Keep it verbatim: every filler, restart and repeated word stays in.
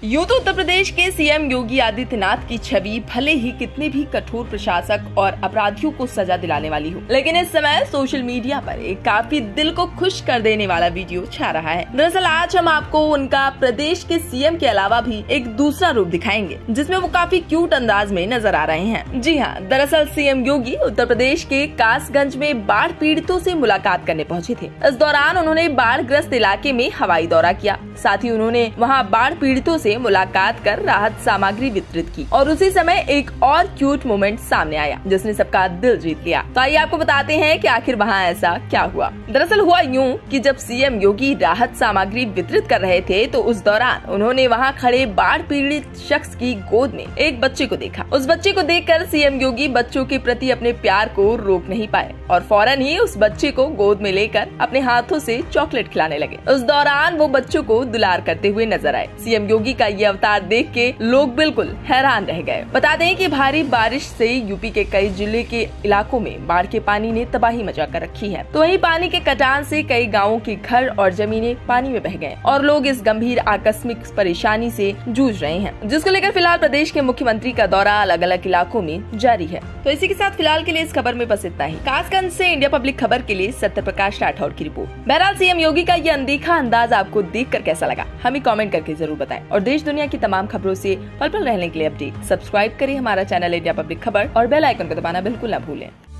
यूं तो उत्तर प्रदेश के सीएम योगी आदित्यनाथ की छवि भले ही कितने भी कठोर प्रशासक और अपराधियों को सजा दिलाने वाली हो, लेकिन इस समय सोशल मीडिया पर एक काफी दिल को खुश कर देने वाला वीडियो छा रहा है। दरअसल आज हम आपको उनका प्रदेश के सीएम के अलावा भी एक दूसरा रूप दिखाएंगे, जिसमें वो काफी क्यूट अंदाज में नजर आ रहे हैं। जी हाँ, दरअसल सीएम योगी उत्तर प्रदेश के कासगंज में बाढ़ पीड़ितों से मुलाकात करने पहुंचे थे। इस दौरान उन्होंने बाढ़ ग्रस्त इलाके में हवाई दौरा किया, साथ ही उन्होंने वहां बाढ़ पीड़ितों से मुलाकात कर राहत सामग्री वितरित की और उसी समय एक और क्यूट मोमेंट सामने आया जिसने सबका दिल जीत लिया। तो आइए आपको बताते हैं कि आखिर वहां ऐसा क्या हुआ। दरअसल हुआ यूं कि जब सीएम योगी राहत सामग्री वितरित कर रहे थे तो उस दौरान उन्होंने वहां खड़े बाढ़ पीड़ित शख्स की गोद में एक बच्चे को देखा। उस बच्चे को देखकर सीएम योगी बच्चों के प्रति अपने प्यार को रोक नहीं पाए और फौरन ही उस बच्चे को गोद में लेकर अपने हाथों से चॉकलेट खिलाने लगे। उस दौरान वो बच्चों को दुलार करते हुए नजर आए। सीएम योगी का ये अवतार देख के लोग बिल्कुल हैरान रह गए। बता दें कि भारी बारिश से यूपी के कई जिले के इलाकों में बाढ़ के पानी ने तबाही मचा कर रखी है, तो वहीं पानी के कटान से कई गांवों के घर और जमीनें पानी में बह गए और लोग इस गंभीर आकस्मिक परेशानी से जूझ रहे हैं, जिसको लेकर फिलहाल प्रदेश के मुख्यमंत्री का दौरा अलग अलग इलाकों में जारी है। तो इसी के साथ फिलहाल के लिए इस खबर में बस इतना ही। कासगंज से इंडिया पब्लिक खबर के लिए सत्य प्रकाश राठौर की रिपोर्ट। बहरहाल सीएम योगी का ये अनदेखा अंदाज आपको देखकर कैसा लगा, हमें कमेंट करके जरूर बताएं और देश दुनिया की तमाम खबरों से पल पल रहने के लिए अपडेट सब्सक्राइब करें हमारा चैनल इंडिया पब्लिक खबर और बेल आइकन को दबाना बिल्कुल न भूलें।